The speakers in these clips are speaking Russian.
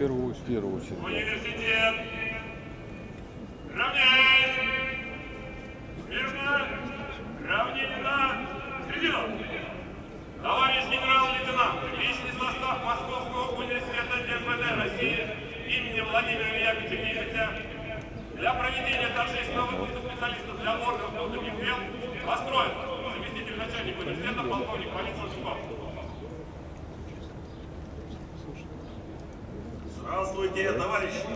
первую очередь. Университет. Равняйсь. Смирно. Равнение. Середину. Товарищ генерал-лейтенант, личный состав Московского университета МВД России имени Владимира Яковлевича Книжича для проведения торжественного выпуска специалистов для органов внутренних дел построен заместитель начальника университета полковник полиции Шков. Здравствуйте, товарищи!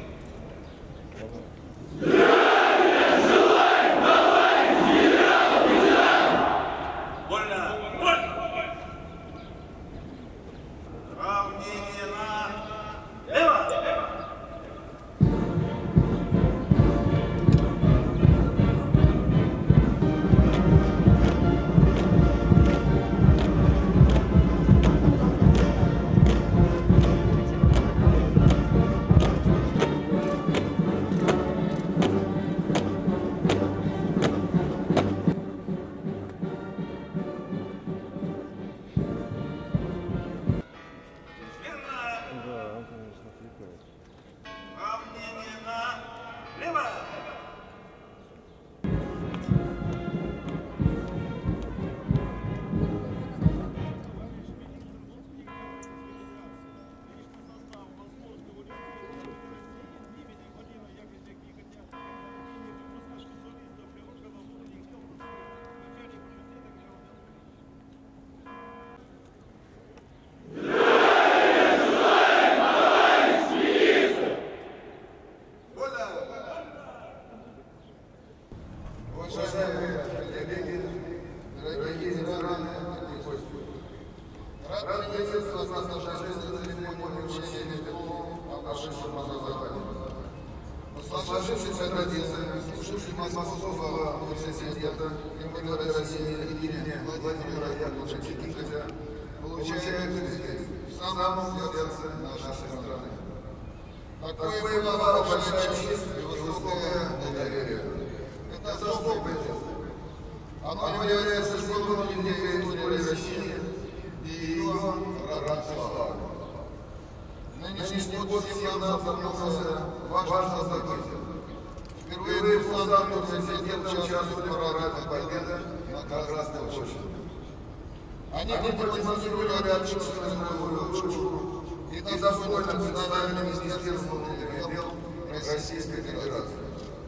Сложившаяся традиция, слушатель Московского университета МВД России имени Владимира Яковлевича Книжича получает здесь, в самом сердце нашей страны. Такое была большая честь и высокое доверие. Это особый почет. Оно является символом великой истории России и ее родства. Нынешний год всем нам запомнился важным событием. Впервые в Санкт университет участвует в параде Победы на Красной площади. Они продемонстрировали отечественную выучку и достойно представили Министерство внутренних дел Российской Федерации.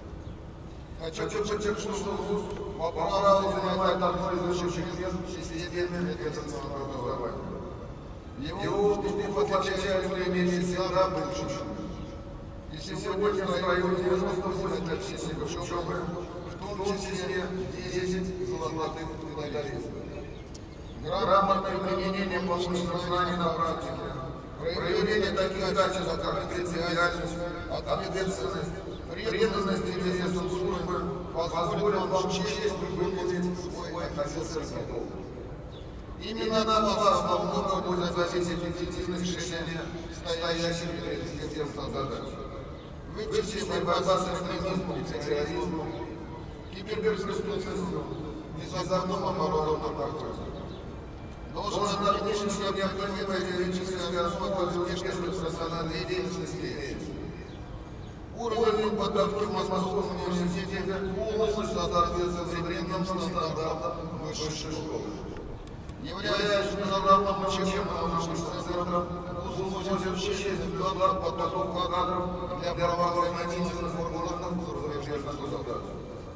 Хочу подчеркнуть, что ВУЗ по праву занимает одно из высших мест в системе ответственного образования. Его успех отличается премией всегда бывшим. И сегодня в строю 98 отличников учебы, в том числе 10 золотых медалистов. Грамотное применение полученных знаний на практике, проявление таких качеств, как принципиальность, ответственность, преданность интересам службы, позволило вам честь выполнить свой офицерский долг. Именно на вас во многом будет зависеть эффективность решения стоящих перед министерством задач. Вычисление борьба с экстремизмом и терроризмом, киберпреступностью, незаконным оборотом наркотиков. Должен отметить, что необходимая юридическая основа успешной профессиональной деятельности имеется. Уровень подготовки в Московском университете полностью соответствует современным стандартам высшей школы. Являясь международным учебно-научным центром, ВУЗ вносит честь вклад в подготовку кадров для правоохранительных органов зарубежных государств.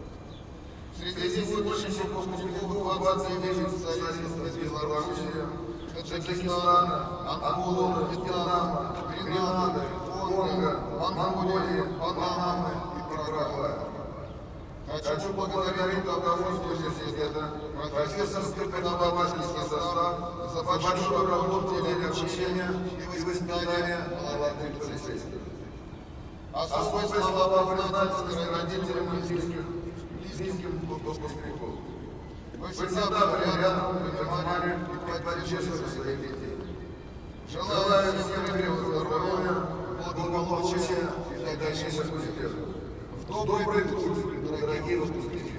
Среди сегодняшних выпускников 29 специалистов из Беларуси, Таджикистана, Анголы, Вьетнама, Гренады, Конго, Монголии, Панамы и Парагвая. Хочу поблагодарить руководство университета, профессорско-преподавательский состав за большую работу в деле обучения и воспитания молодых полицейских. Особые слова признательности родителям и близким выпускников. Вы всегда были рядом, понимали и поддерживали своих детей. Желаю всем крепкого здоровья, благополучия и дальнейших успехов. Добрый путь, дорогие выпускники.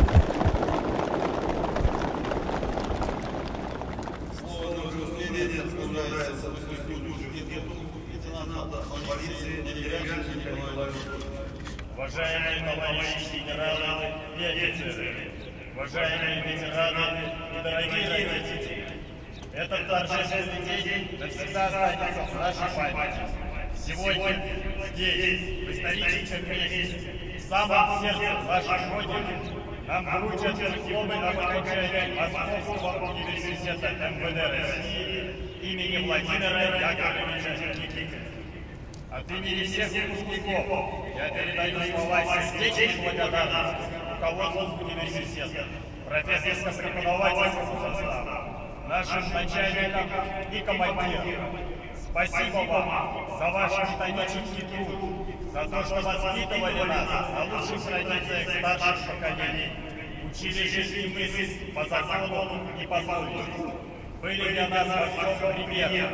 Слово на утверждение уважаемые товарищи генералы и офицеры, уважаемые ветераны и дорогие родители, этот торжественный день навсегда останется в нашей памяти. Сегодня, здесь, в историческом месте, в самом сердце нашей Родины, нам вручат дипломы об окончании Московского университета МВД России имени Владимира Яковлевича Никитина. От имени всех выпускников я передаю слова сердечной благодарности руководству университета, профессорско-преподавательскому составу, нашим начальникам и командирам. Спасибо вам за ваш титанический труд, за то, что воспитывали нас на лучших традициях старших поколений, учили жить и мыслить по закону и по совести. Были для нас во всем примером.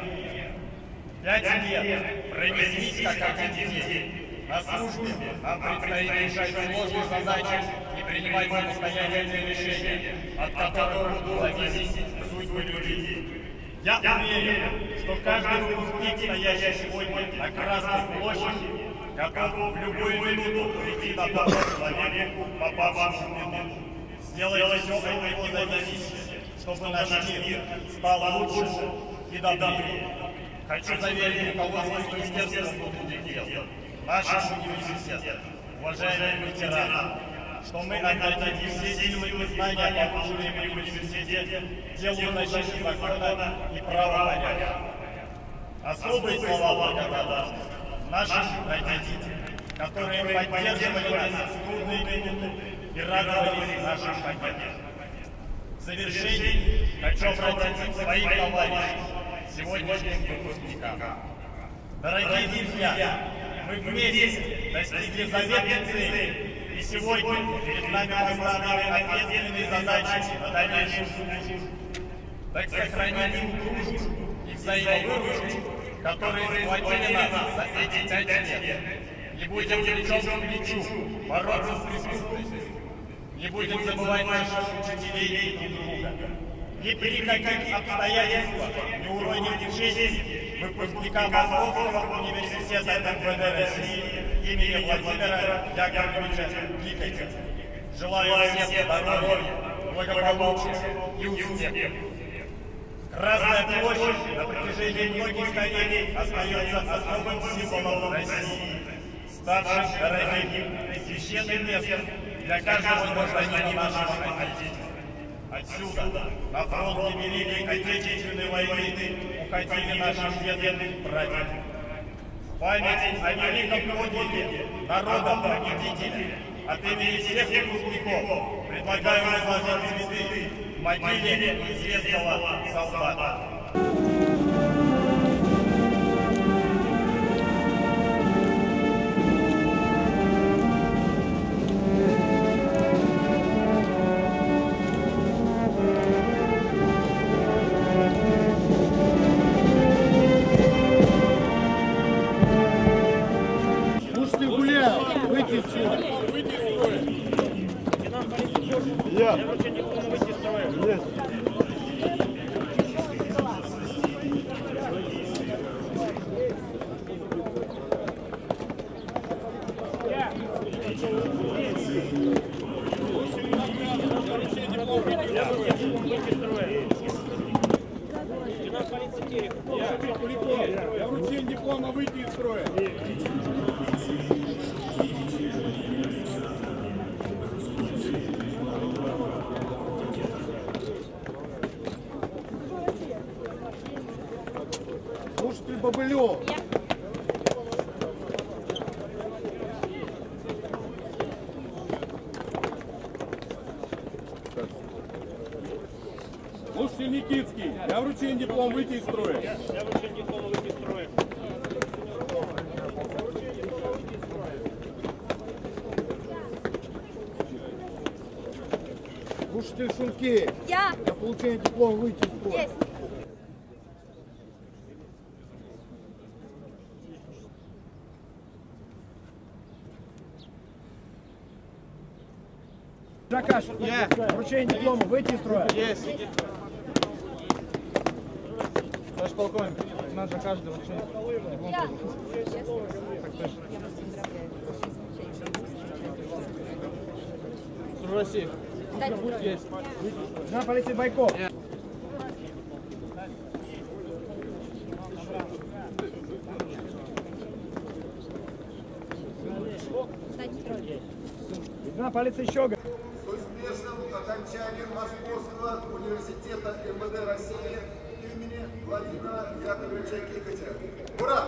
5 лет пронеслись как один день. На службе нам предстоит решать сложные задачи и принимать самостоятельные решения, от которых будут зависеть судьбы людей. Я уверен, что каждый выпускник, стоящий сегодня на Красной площади, готов в любую минуту прийти на помощь человеку, попавшему в беду. Сделать все от его зависящее, чтобы наш мир стал лучше и добрее. Хочу заверить руководство министерства внутренних дел, нашего университета, уважаемые ветераны, что мы отдадим все силы и знания, полученные в университете, делу защиты закона и правопорядка. Особые слова благодарности нашим родителям, которые поддерживали нас в трудные минуты и радовались нашим победам. В завершении хочу обратиться к своим товарищам, сегодняшним выпускникам. Дорогие друзья, мы вместе достигли заветной цели. И сегодня перед нами поставлены ответственные задачи на дальнейшую службу. Так сохраним дружбу и взаимовыручку, которые схватили нас за эти 5 лет. Не будем плечом к плечу бороться с преступностью. Не будем забывать наших учителей и друг друга. Ни при каких обстоятельствах не уроним чести выпускника Московского университета МВД России имени Владимира Яковлевича Никитина. Желаю всем здоровья, благополучия и успехов. Красная площадь на протяжении многих столетий остается особым символом России, ставшим дорогим и священным местом для каждого гражданина нашего Отечества. Отсюда, на фронте Великой Отечественной войны, уходили наши деды и прадеды. Память о великом подвиге народа-победителя от имени всех выпускников предлагаю возложить цветы в могиле известного солдата. Я вручение диплома выйти из строя. Слушатель Бобылев. Слушатель Никитский. Я вручение диплома выйти из строя. Я вручение диплома выйти из строя. Слушатель Шункей. Я получение диплома выйти из строя. Есть. Жакаш, вручение диплома выйти из строя. Есть. Товарищ полковник, надо за каждый вручение диплома. России. Есть. На полиции Байков. На полиции Щега. С успешным окончанием Московского университета МВД России имени Владимира Яковлевича Кикотя. Ура!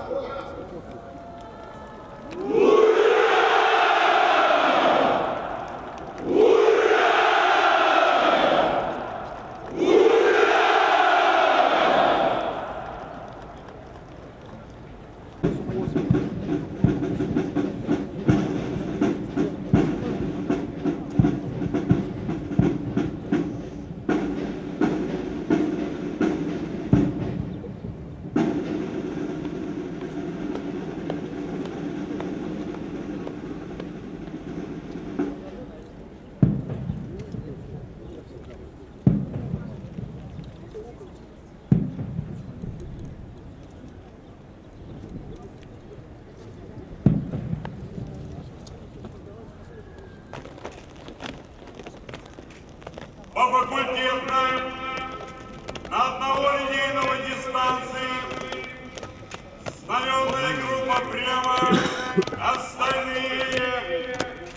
По факультетной на одного линейного дистанции знаменная группа прямо, остальные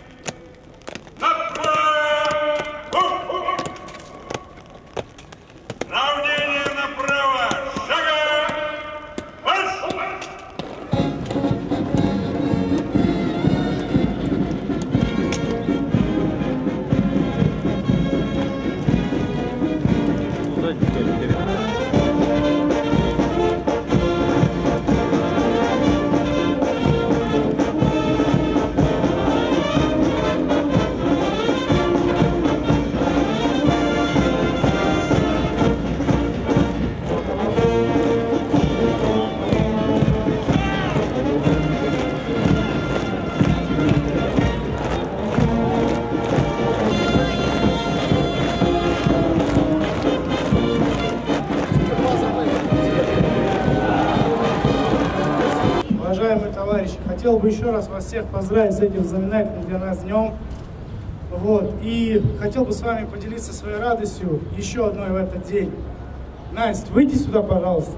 направо. Равнение направо. Шага. Марш! Уважаемые товарищи, хотел бы еще раз вас всех поздравить с этим знаменательным для нас днем. Вот. И хотел бы с вами поделиться своей радостью еще одной в этот день. Настя, выйди сюда, пожалуйста.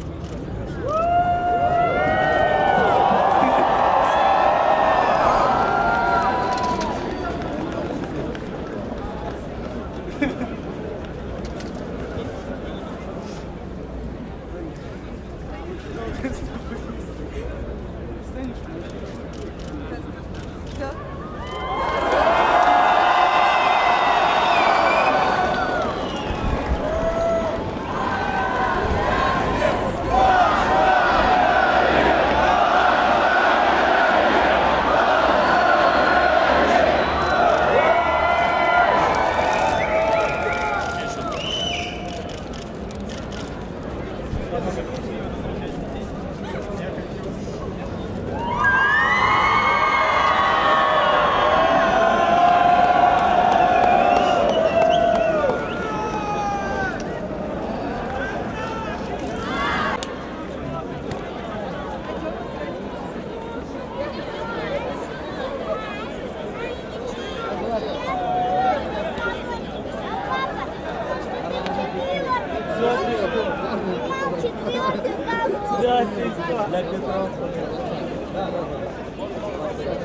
Для Петра.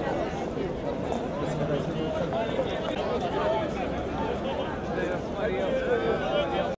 Да.